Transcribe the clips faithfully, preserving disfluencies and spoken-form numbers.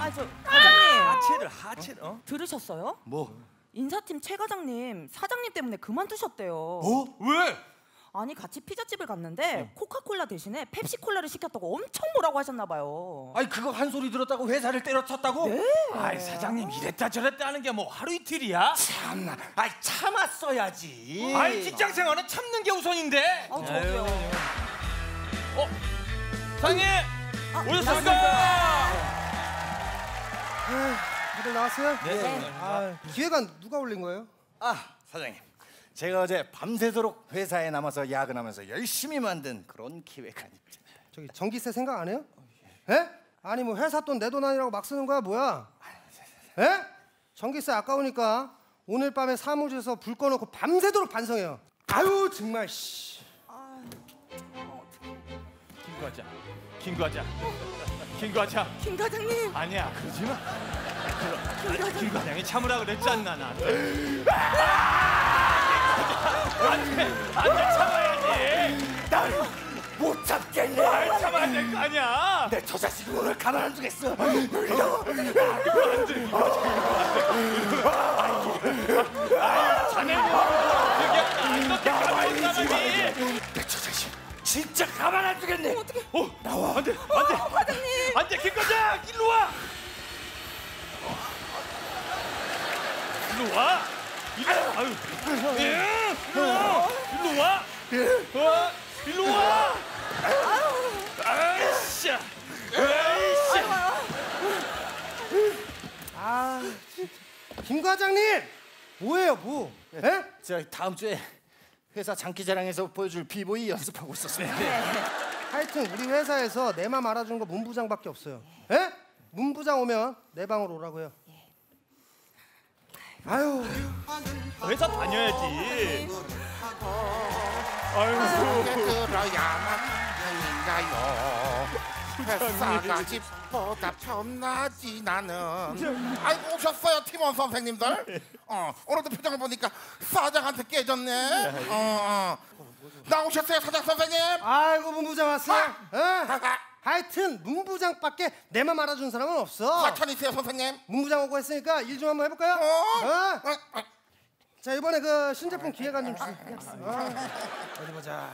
아, 저 과장님. 하체를 하체를 어? 들으셨어요? 뭐? 인사팀 최 과장님 사장님 때문에 그만두셨대요. 어? 왜? 아니 같이 피자집을 갔는데 응. 코카콜라 대신에 펩시콜라를 시켰다고 엄청 뭐라고 하셨나 봐요. 아니 그거 한 소리 들었다고 회사를 때려쳤다고? 네. 아이 사장님 이랬다 저랬다 하는 게 뭐 하루 이틀이야? 참나, 아이 참았어야지. 아이 직장 생활은 참는 게 우선인데. 아 저도요. 어? 사장님 아, 오셨습니까? 다들 나왔어요? 네. 네. 아, 기획안 누가 올린 거예요? 아 사장님, 제가 어제 밤새도록 회사에 남아서 야근하면서 열심히 만든 그런 기획안입니다. 저기 전기세 생각 안 해요? 예? 아니 뭐 회사 돈 내 돈 아니라고 막 쓰는 거야 뭐야? 예? 전기세 아까우니까 오늘 밤에 사무실에서 불 꺼놓고 밤새도록 반성해요. 아유 정말 씨. 김 과장, 김 과장, 김 과장. 김 과장님. 아니야 그러지 마. 그럼 김 과장이 참으라 그랬잖아 나. 안돼 안돼 참아야지. 날 못 참겠네. 날 참아야 될 거 아니야. 내 저 자식 오늘 가만 안 두겠어. 놀려. 내 저 자식 진짜 가만 안 두겠네. 어떻게? 어 나와 안돼 안돼 과장님. 안돼 김 과장 일로 와. 일로 와. 일로 아유 예, 일로 와. 일로 와. 어 일로 와. 아이씨 아이씨. 아 진짜. 김 과장님 뭐예요 뭐? 예? 저 다음 주에 회사 장기자랑에서 보여줄 비보이 연습하고 있었습니다. 하여튼 우리 회사에서 내 맘 알아주는 거 문부장밖에 없어요. 예? 문부장 오면 내 방으로 오라고요. 아유. 회사 다녀야지. 아유. 들어야만 행인가요? 회사가 집보다 편하지 나는. 아이고 오셨어요 팀원 선생님들. 어 오늘도 표정을 보니까 사장한테 깨졌네. 어, 어. 나오셨어요 사장 선생님? 아이고 문부장 왔어요. 어? 하여튼 문부장밖에 내 맘 알아주는 사람은 없어. 과찬이세요 선생님? 문부장 오고 했으니까 일 좀 한번 해볼까요? 어? 어? 어? 어? 자 이번에 그 신제품 기획안 좀 주세요. 어? 어디 보자.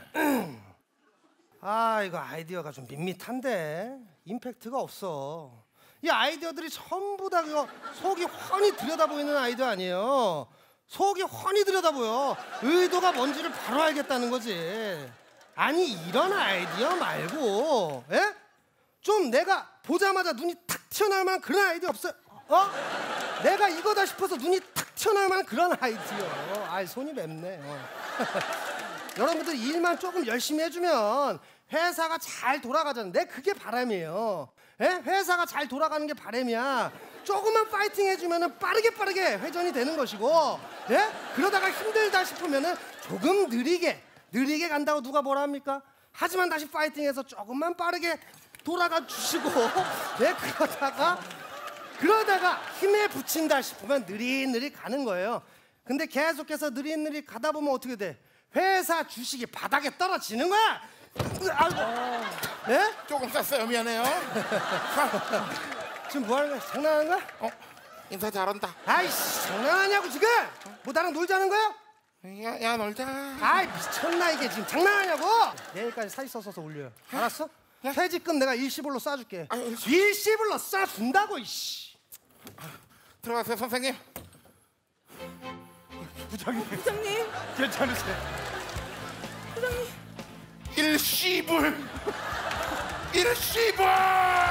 아 이거 아이디어가 좀 밋밋한데 임팩트가 없어. 이 아이디어들이 전부 다 그거 속이 훤히 들여다보이는 아이디어 아니에요. 속이 훤히 들여다보여. 의도가 뭔지를 바로 알겠다는 거지. 아니 이런 아이디어 말고 예? 좀 내가 보자마자 눈이 탁 튀어나올 만한 그런 아이디어 없어요? 어? 내가 이거다 싶어서 눈이 탁 튀어나올 만한 그런 아이디어. 아이 손이 맵네. 어. 여러분들 일만 조금 열심히 해주면 회사가 잘 돌아가잖아. 내 그게 바람이에요. 예? 회사가 잘 돌아가는 게 바람이야. 조금만 파이팅 해주면 빠르게 빠르게 회전이 되는 것이고, 예? 그러다가 힘들다 싶으면 조금 느리게 느리게 간다고 누가 뭐라 합니까? 하지만 다시 파이팅해서 조금만 빠르게 돌아가 주시고, 예? 그러다가 그러다가 힘에 붙인다 싶으면 느릿느릿 가는 거예요. 근데 계속해서 느릿느릿 가다 보면 어떻게 돼? 회사 주식이 바닥에 떨어지는 거야. 아이고. 예? 조금 셌어요 미안해요. 지금 뭐 하는 거야? 장난하는 거야? 어? 인사 잘한다. 아이씨, 장난하냐고 지금? 뭐 나랑 놀자는 거야? 야, 야 놀자. 아이 미쳤나 이게 지금 장난하냐고? 내일까지 사진 써서 올려요. 알았어? 야. 퇴직금 내가 일시불로 쏴줄게. 아유, 일시- 일시불로 쏴준다고 이씨. 들어가세요 선생님. 부장님 부장님. 괜찮으세요? 부장님. 일시불. 일시불.